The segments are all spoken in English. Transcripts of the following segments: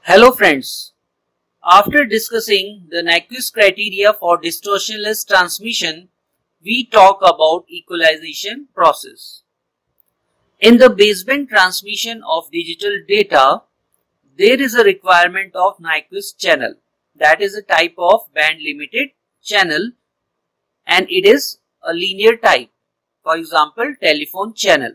Hello friends, after discussing the Nyquist criteria for distortionless transmission, we talk about equalization process. In the baseband transmission of digital data, there is a requirement of Nyquist channel, that is a type of band limited channel, and it is a linear type, for example telephone channel.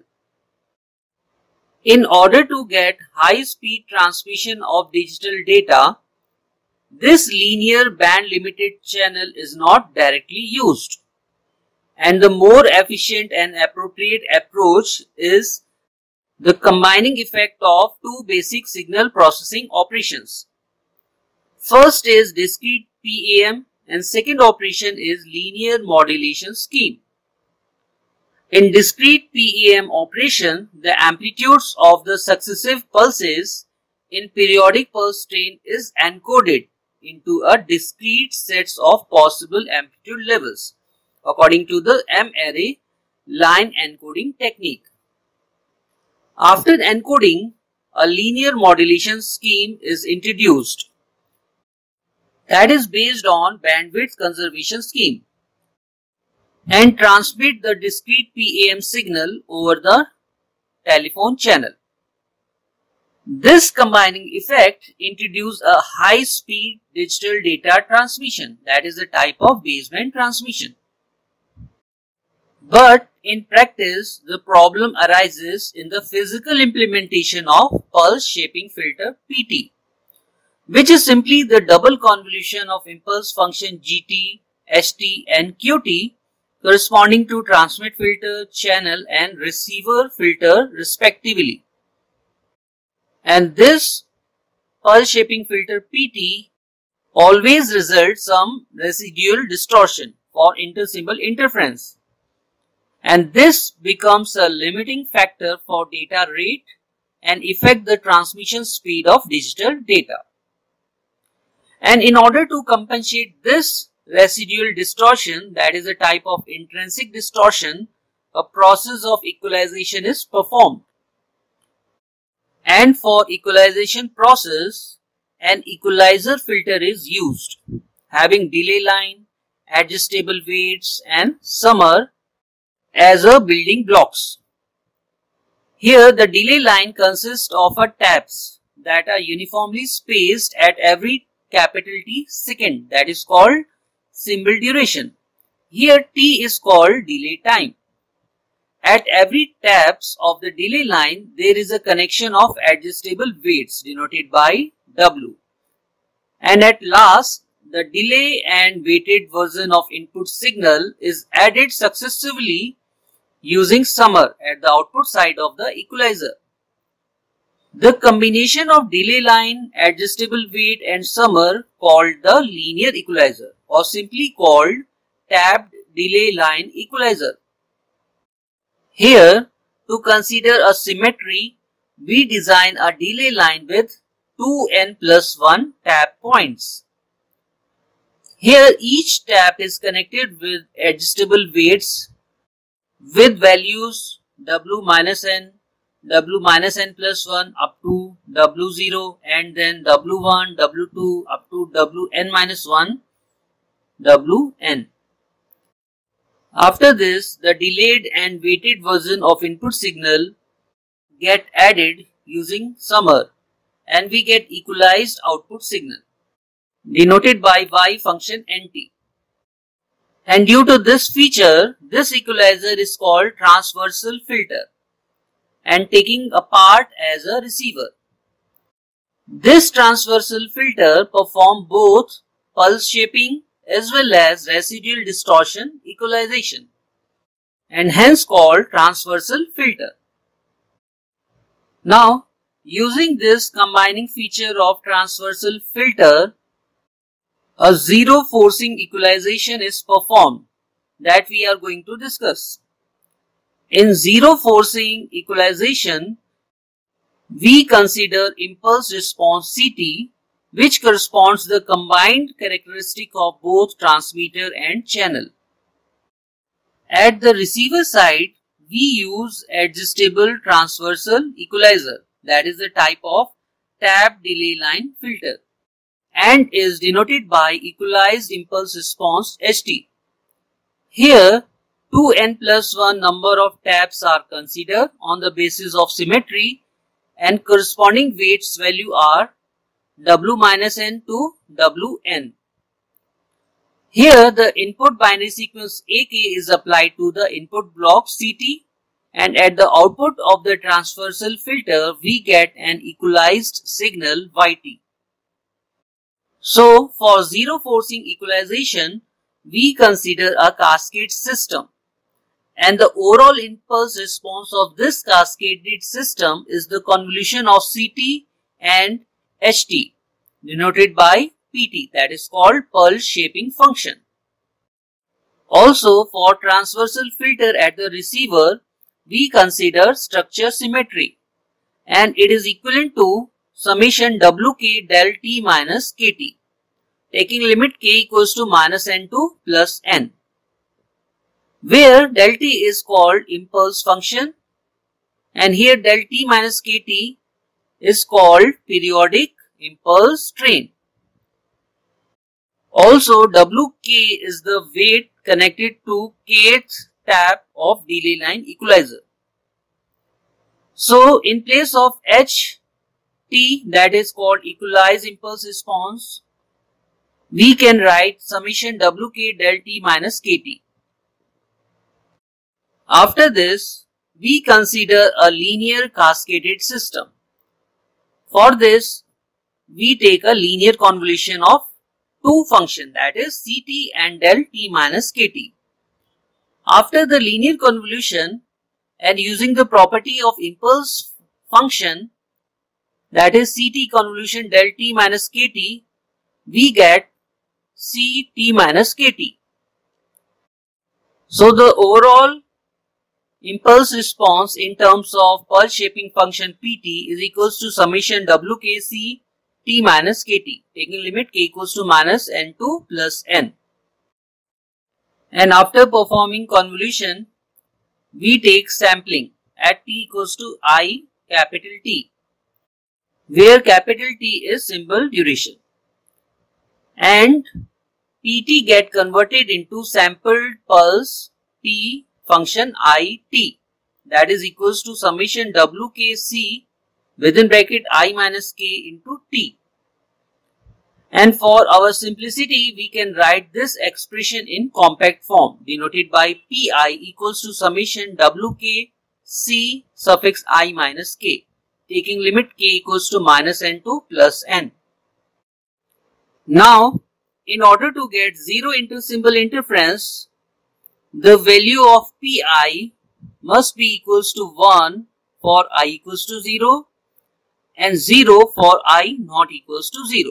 In order to get high speed transmission of digital data, this linear band limited channel is not directly used, and the more efficient and appropriate approach is the combining effect of two basic signal processing operations. First is discrete PAM and second operation is linear modulation scheme. In discrete PAM operation, the amplitudes of the successive pulses in periodic pulse train is encoded into a discrete sets of possible amplitude levels according to the M-array line encoding technique. After encoding, a linear modulation scheme is introduced that is based on bandwidth conservation scheme and transmit the discrete PAM signal over the telephone channel. This combining effect introduces a high-speed digital data transmission, that is a type of baseband transmission. But in practice, the problem arises in the physical implementation of pulse shaping filter PT, which is simply the double convolution of impulse function GT, ST and QT corresponding to transmit filter, channel and receiver filter respectively. And this pulse shaping filter PT always results some residual distortion for intersymbol interference. And this becomes a limiting factor for data rate and affect the transmission speed of digital data. And in order to compensate this residual distortion, that is a type of intrinsic distortion, a process of equalization is performed. And for equalization process, an equalizer filter is used, having delay line, adjustable weights and summer as a building blocks. Here the delay line consists of a taps that are uniformly spaced at every capital T second, that is called symbol duration. Here T is called delay time. At every taps of the delay line, there is a connection of adjustable weights denoted by W. And at last, the delay and weighted version of input signal is added successively using summer at the output side of the equalizer. The combination of delay line, adjustable weight and summer called the linear equalizer or simply called tapped delay line equalizer. Here, to consider a symmetry, we design a delay line with 2n+1 tap points. Here, each tap is connected with adjustable weights with values W-n, W-n+1 up to W0 and then W1, W2 up to Wn-1, Wn. After this, the delayed and weighted version of input signal get added using summer and we get equalized output signal denoted by Y function NT. And due to this feature, this equalizer is called transversal filter and taking a part as a receiver. This transversal filter performs both pulse shaping as well as residual distortion equalization and hence called transversal filter. Now, using this combining feature of transversal filter, a zero forcing equalization is performed that we are going to discuss. In zero forcing equalization, we consider impulse response CT, which corresponds to the combined characteristic of both transmitter and channel. At the receiver side, we use adjustable transversal equalizer, that is the type of tap delay line filter and is denoted by equalized impulse response HT. Here 2n+1 number of taps are considered on the basis of symmetry and corresponding weights value are W-n to Wn. Here the input binary sequence AK is applied to the input block CT, and at the output of the transversal filter we get an equalized signal YT. So for zero forcing equalization we consider a cascade system, and the overall impulse response of this cascaded system is the convolution of CT and HT, denoted by PT, that is called pulse shaping function. Also for transversal filter at the receiver we consider structure symmetry, and it is equivalent to summation Wk del T minus Kt, taking limit k equals to -n to +n, where del T is called impulse function and here del T minus Kt is called periodic impulse train. Also Wk is the weight connected to kth tap of delay line equalizer. So in place of Ht, that is called equalized impulse response, we can write summation Wk del T minus Kt. After this, we consider a linear cascaded system. For this, we take a linear convolution of two functions, that is Ct and del T minus Kt. After the linear convolution and using the property of impulse function, that is Ct convolution del T minus Kt, we get Ct minus Kt. So the overall impulse response in terms of pulse shaping function Pt is equals to summation Wkc T minus Kt, taking limit k equals to -n to +n. And after performing convolution, we take sampling at t equals to I capital T, where capital T is symbol duration, and Pt get converted into sampled pulse T function It, that is equals to summation Wkc within bracket I minus k into T. And for our simplicity, we can write this expression in compact form, denoted by Pi equals to summation Wk C suffix I minus k, taking limit k equals to -n to +n. Now, in order to get zero intersymbol interference, the value of Pi must be equals to 1 for I equals to 0 and 0 for I not equals to 0.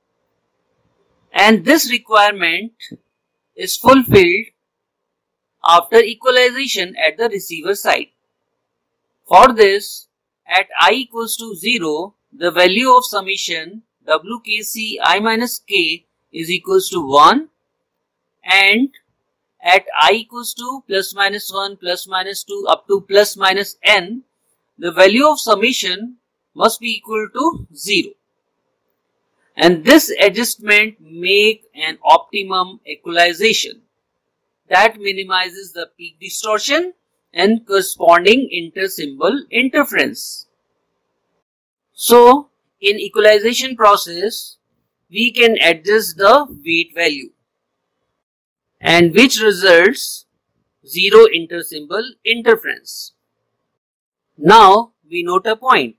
And this requirement is fulfilled after equalization at the receiver side. For this, at I equals to 0, the value of summation Wkc I minus k is equals to 1, and at I equals to ±1, ±2 up to ±n, the value of summation must be equal to 0. And this adjustment make an optimum equalization that minimizes the peak distortion and corresponding intersymbol interference. So, in equalization process, we can adjust the weight value, and which results zero intersymbol interference. Now, we note a point.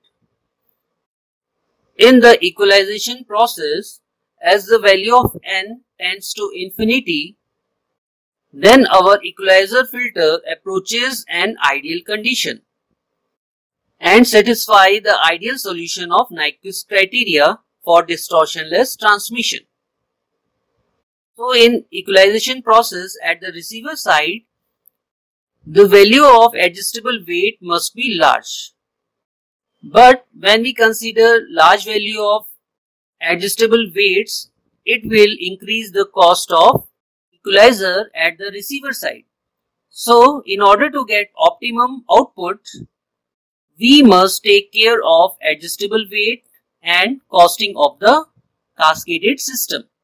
In the equalization process, as the value of n tends to infinity, then our equalizer filter approaches an ideal condition and satisfy the ideal solution of Nyquist criteria for distortionless transmission. So in equalization process at the receiver side, the value of adjustable weight must be large. But when we consider large value of adjustable weights, it will increase the cost of equalizer at the receiver side. So in order to get optimum output, we must take care of adjustable weight and costing of the cascaded system.